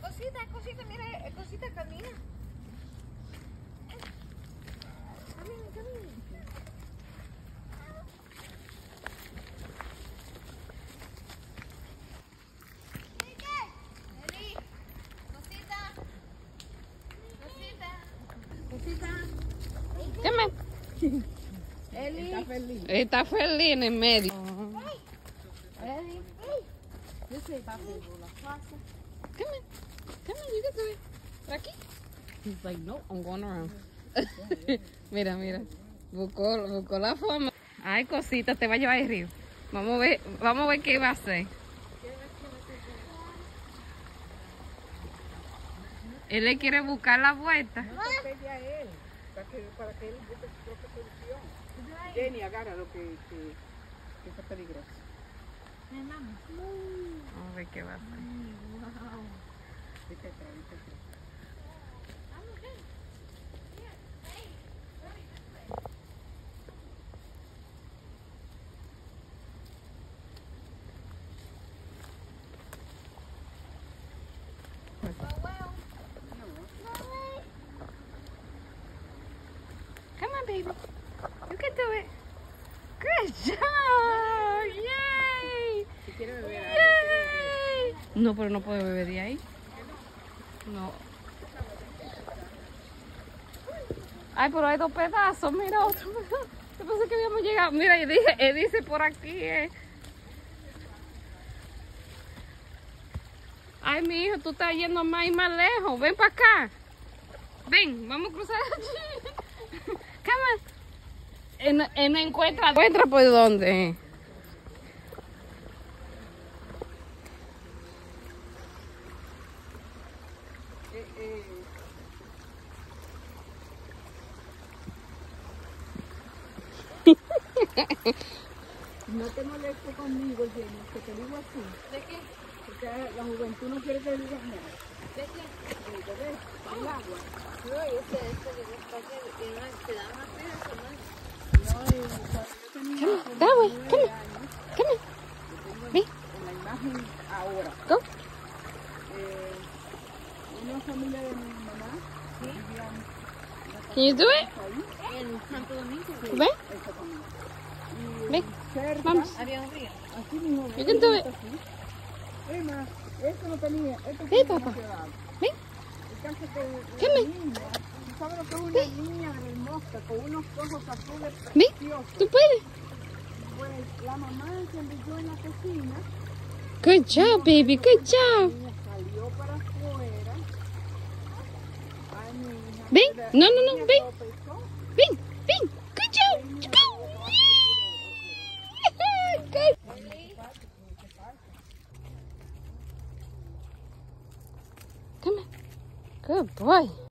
Cosita, mira, cosita, camina. Camina. Cosita. ¿Qué me? Eli. Está feliz en el medio. Eli. This is about to la plaza. Come on, you can do it. Aquí. He's like, no, I'm going around. Mira. Buscó la forma. Ay, cosita, te va a llevar el río. Vamos a ver qué va a hacer. Él le quiere buscar la vuelta. No te pegue a él, para que él busque su propia solución. Jenny, agarra lo que es peligroso. Vamos a ver qué va a hacer. Viste atrás. Come on, baby. You can do it. Good job. Yay. Si quiere beber algo, Yay. No, pero no puede beber de ahí. No. Ay, pero hay dos pedazos. Mira otro pedazo. Yo pensé que habíamos llegado. Mira, él dice por aquí. Ay, mi hijo, tú estás yendo más y más lejos. Ven para acá. Ven, vamos a cruzar allí. Come on. Él no encuentra por dónde. No te molestes conmigo, Jenny, que te digo así. ¿De qué? Porque la juventud no quiere que digas nada. ¿De qué? El agua. No, y este de espacio, te da una pena, ¿no? No, cuando yo tenía That way. 9 años, Come on. yo Ven. tengo en la imagen ahora. Go. Una familia de mi mamá vivían Can you do it? ahí, En Santo Domingo. Ven. esa familia. Ven. Y cerca, Vamos. Había un río. así mismo. You can do it. Es más, esto no tenía, esto Sí, tenía papá. demasiado. Ven. El caso que ¿Qué la me? niña, ¿tú sabes lo que es una niña hermosa con unos ojos azules Ven. preciosos? Tú puedes. Pues la mamá se metió en la cocina. Good job, baby. Good La job. niña salió para afuera. Ay, mi hija. Ven. La No, niña ven. tropezó. Ven. Good job. Go. Good. Come on. Good boy.